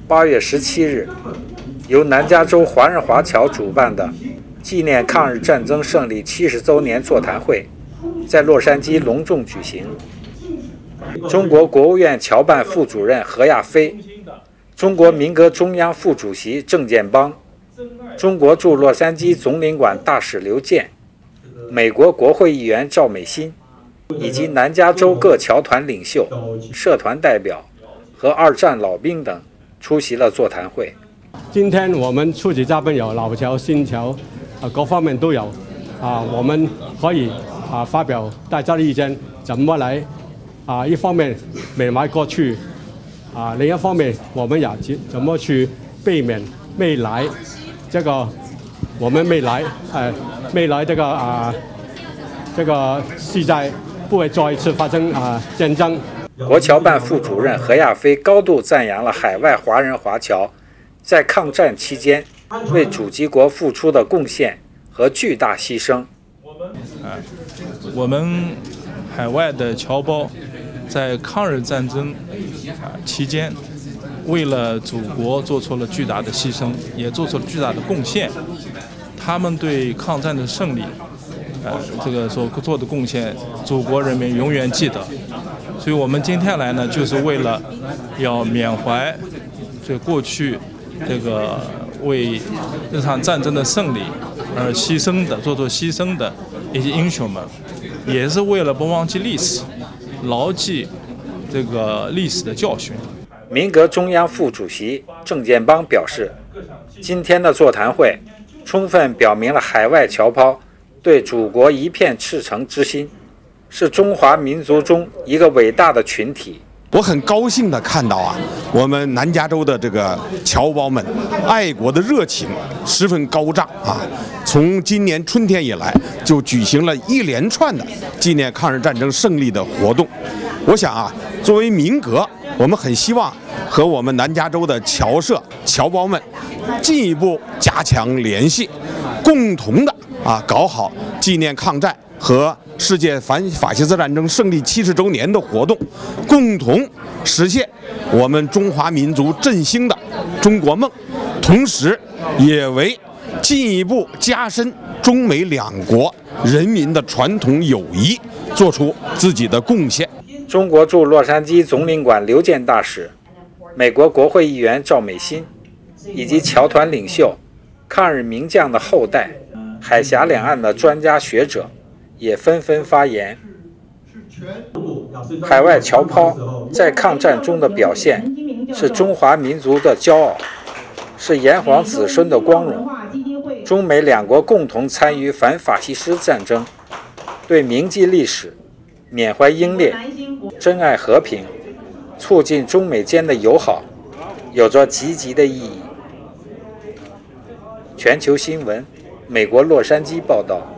8月17日，由南加州华人华侨主办的纪念抗日战争胜利70周年座谈会在洛杉矶隆重举行。中国国务院侨办副主任何亚飞、中国民革中央副主席郑建邦、中国驻洛杉矶总领馆大使刘健、美国国会议员赵美心以及南加州各侨团领袖、社团代表和二战老兵等出席了座谈会。 今天我们出席嘉宾有老侨、新侨，各方面都有。我们可以发表大家的意见，怎么来一方面缅怀过去，另一方面我们也怎么去避免未来这个我们未来这个世界不会再一次发生战争。 国侨办副主任何亚飞高度赞扬了海外华人华侨在抗战期间为主机国付出的贡献和巨大牺牲。 我们海外的侨胞在抗日战争期间，为了祖国做出了巨大的牺牲，也做出了巨大的贡献。他们对抗战的胜利，这个所做的贡献，祖国人民永远记得。所以我们今天来呢，就是为了要缅怀这过去这个为这场战争的胜利而牺牲的、做出牺牲的一些英雄们，也是为了不忘记历史，牢记这个历史的教训。 民革中央副主席郑建邦表示，今天的座谈会充分表明了海外侨胞对祖国一片赤诚之心，是中华民族中一个伟大的群体。 我很高兴地看到我们南加州的这个侨胞们爱国的热情十分高涨从今年春天以来，就举行了一连串的纪念抗日战争胜利的活动。我想作为民革，我们很希望和我们南加州的侨社侨胞们进一步加强联系，共同的搞好纪念抗战和世界反法西斯战争胜利70周年的活动，共同实现我们中华民族振兴的中国梦，同时也为进一步加深中美两国人民的传统友谊做出自己的贡献。 中国驻洛杉矶总领馆刘健大使、美国国会议员赵美心以及侨团领袖、抗日名将的后代、海峡两岸的专家学者也纷纷发言。海外侨胞在抗战中的表现是中华民族的骄傲，是炎黄子孙的光荣。中美两国共同参与反法西斯战争，对铭记历史、缅怀英烈、珍爱和平、促进中美间的友好有着积极的意义。全球新闻，美国洛杉矶报道。